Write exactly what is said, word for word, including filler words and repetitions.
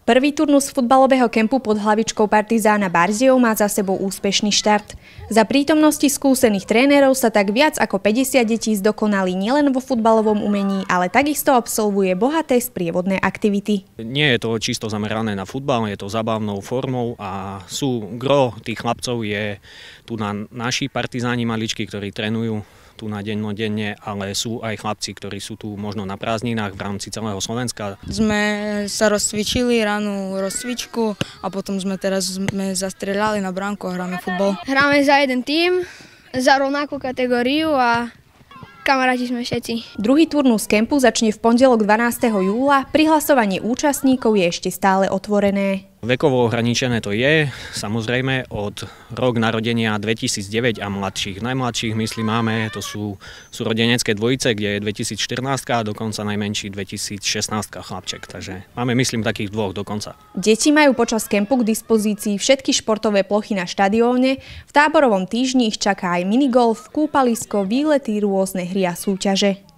Prvý turnus futbalového kempu pod hlavičkou Partizána Barziov má za sebou úspešný štart. Za prítomnosti skúsených trénerov sa tak viac ako päťdesiat detí zdokonalí nielen vo futbalovom umení, ale takisto absolvuje bohaté sprievodné aktivity. Nie je to čisto zamerané na futbal, je to zábavnou formou a sú gro tých chlapcov je tu na naši partizáni maličky, ktorí trénujú tu na dennodenne, ale sú aj chlapci, ktorí sú tu možno na prázdninách v rámci celého Slovenska. Sme sa rozcvičili rannú rozcvičku a potom sme teraz sme zastrieľali na bránku a hráme futbal. Hráme za jeden tím, za rovnakú kategóriu a kamaráti sme všetci. Druhý turnus kempu začne v pondelok dvanásteho júla. Prihlasovanie účastníkov je ešte stále otvorené. Vekovo ohraničené to je, samozrejme, od rok narodenia dvetisícdeväť a mladších. Najmladších, myslím, máme, to sú, sú rodenecké dvojice, kde je dvetisícštrnásť a dokonca najmenší dvetisícšestnásť chlapček. Takže máme, myslím, takých dvoch dokonca. Deti majú počas kempu k dispozícii všetky športové plochy na štadióne. V táborovom týždni ich čaká aj minigolf, kúpalisko, výlety, rôzne hry a súťaže.